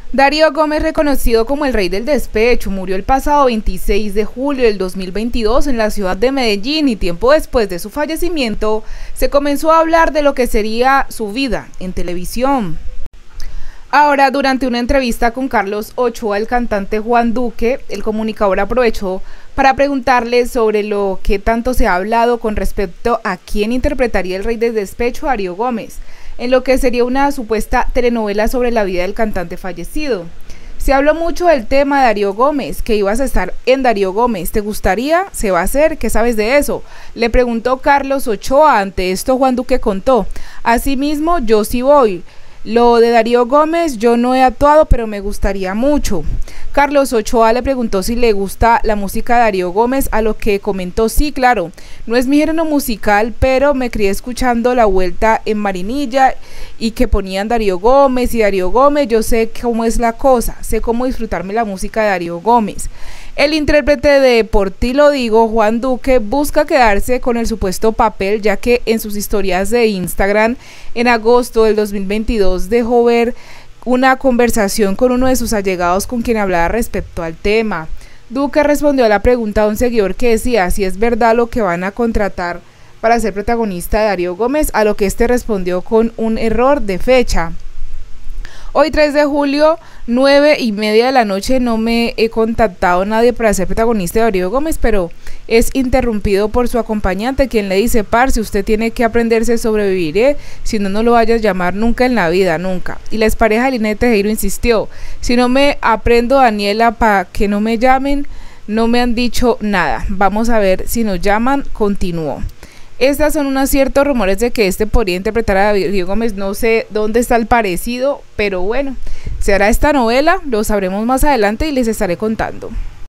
Darío Gómez, reconocido como el rey del despecho, murió el pasado 26 de julio del 2022 en la ciudad de Medellín, y tiempo después de su fallecimiento se comenzó a hablar de lo que sería su vida en televisión. Ahora, durante una entrevista con Carlos Ochoa, el cantante Juan Duque, el comunicador aprovechó para preguntarle sobre lo que tanto se ha hablado con respecto a quién interpretaría el rey del despecho a Darío Gómez, en lo que sería una supuesta telenovela sobre la vida del cantante fallecido. Se habló mucho del tema de Darío Gómez, que ibas a estar en Darío Gómez. ¿Te gustaría? ¿Se va a hacer? ¿Qué sabes de eso?, le preguntó Carlos Ochoa. Ante esto, Juan Duque contó: asimismo, yo sí voy. Lo de Darío Gómez, yo no he actuado, pero me gustaría mucho. Carlos Ochoa le preguntó si le gusta la música de Darío Gómez, a lo que comentó: sí, claro, no es mi género musical, pero me crié escuchando La Vuelta en Marinilla y que ponían Darío Gómez y Darío Gómez, yo sé cómo es la cosa, sé cómo disfrutarme la música de Darío Gómez. El intérprete de Por ti lo digo, Juan Duque, busca quedarse con el supuesto papel, ya que en sus historias de Instagram en agosto del 2022 dejó ver una conversación con uno de sus allegados con quien hablaba respecto al tema. Duque respondió a la pregunta de un seguidor que decía si es verdad lo que van a contratar para ser protagonista de Darío Gómez, a lo que este respondió con un error de fecha. Hoy 3 de julio, 9:30 de la noche, no me he contactado nadie para ser protagonista de Darío Gómez, pero es interrumpido por su acompañante, quien le dice: parce, usted tiene que aprenderse a sobrevivir, si no, no lo vayas a llamar nunca en la vida, nunca. Y la expareja de Linet Tejero insistió: si no me aprendo, Daniela, para que no me llamen, no me han dicho nada, vamos a ver si nos llaman, continuó. Estas son unos ciertos rumores de que este podría interpretar a Darío Gómez. No sé dónde está el parecido, pero bueno, se hará esta novela, lo sabremos más adelante y les estaré contando.